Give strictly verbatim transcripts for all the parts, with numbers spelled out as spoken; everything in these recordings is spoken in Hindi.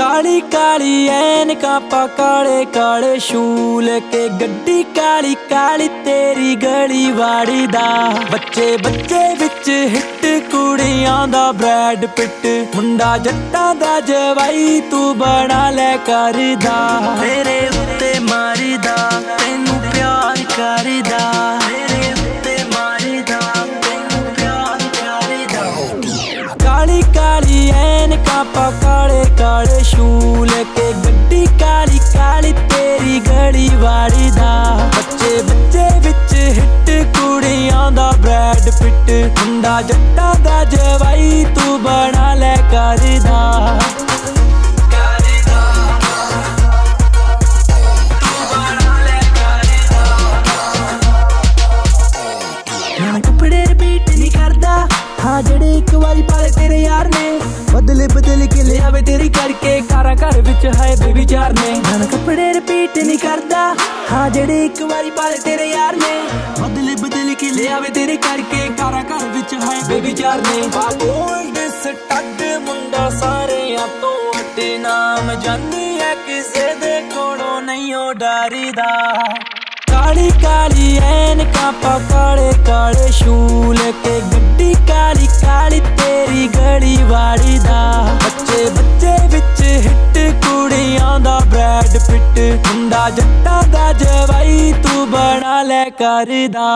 काली काली ऐनका पा काले काले शूल के गड्डी काली काली तेरी गली वाड़ी दा। बच्चे बच्चे विच हिट कुड़ियां दा ब्रैड पिट, मुंडा जट्टा दा जवाई तू बना ले करदा। तेरे उत्ते मारीदा तैनू प्यार करदा, तेरे उत्ते मारीदा तैनू प्यार करदा। काली काली ऐनका पा काले काले शूल के गड्डी काली काली तेरी गली वाड़ी दा। बच्चे बच्चे विच हिट कुड़ियां दा ब्रैड पिट, मुंडा जट्टा दा जवाई तू बना ले करदा। कपड़े रिपीट नहीं करदा, हाँ जेड़े एक बारी पाले तेरे यार ने, बदले बदल के ले आवे तेरी करके कारा घर विच है बेबी चार ने। मैं कपड़े रिपीट नहीं करदा, हाँ जेड़े एक बारी पाले तेरे यार ने, बदले बदल के ले आवे तेरे करके कारा घर विच है बेबी चार ने। गोल्ड स्टड मुंडा सारे तो अटे नाम जानी है किसे दे कोलों नहीं ओ डरीदा। काली काली ऐनका पा काले काले शूल के गड्डी काली काली तेरी गली वाड़ी दा। बच्चे बच्चे विच हिट कुड़ियां दा ब्रैड पिट, मुंडा जट्टा दा जवाई तू बना ले करदा।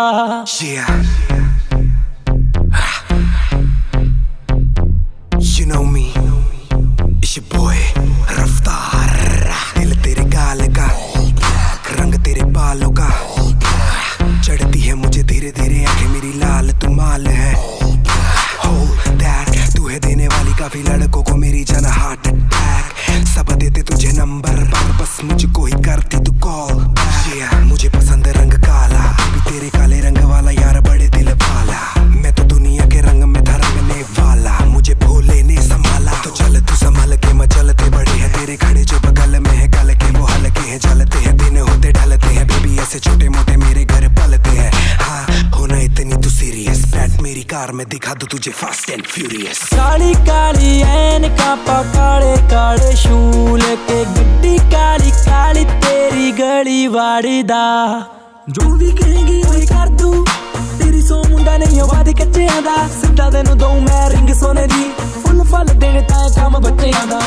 You know me, it's your boy रफ्तार। दिल तेरे गाल का, रंग तेरे बालों का, चढ़ती है मुझे धीरे धीरे आंखें मेरी लाल तू माल है। Hold that, तू है देने वाली काफी लड़कों को मेरी जान हार्ट अटैक। सब देते तुझे नंबर पर बस मुझको ही करती तू कॉल। मुझे पसंद रंग काला, भी तेरे काले रंग वाला यार बड़े दिल वाला। मैं तो दुनिया के रंग में था रंगने वाला, मुझे भोले ने संभाला। तो चल तू संभाल के मचलते बड़े हैं तेरे खड़े जो बगल में है, गल के वो हल्के हैं जलते हैं दिन होते ढलते हैं। बेबी ऐसे छोटे मोटे मेरे घर पलते हैं, हाँ होना इतनी तू सीरियस। बैठ मेरी कार में दिखा दूं तुझे फास्ट एंड फ्यूरियस। काली काली ऐनका पा काले काले शूल के गड्डी काली काली तेरी गली वाड़ी दा। जो भी कहेंगी वही कर दूं, तेरी सो मुंडा नहीं हो वादी कच्चियां दा। सिद्धा तेनू दऊं मैं रिंग सोने दी, फुल फल देने तां काम बच्चियां दा।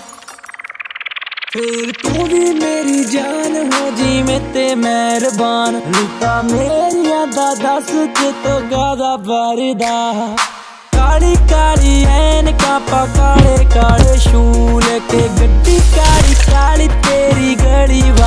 फिर तू भी मेरी जान हो जी में ते मेहरबान, नीता मेरिया दा दस के तो गादा भरदा। काली काली ऐनका पा काले काले शूल के गड्डी काली काली तेरी गली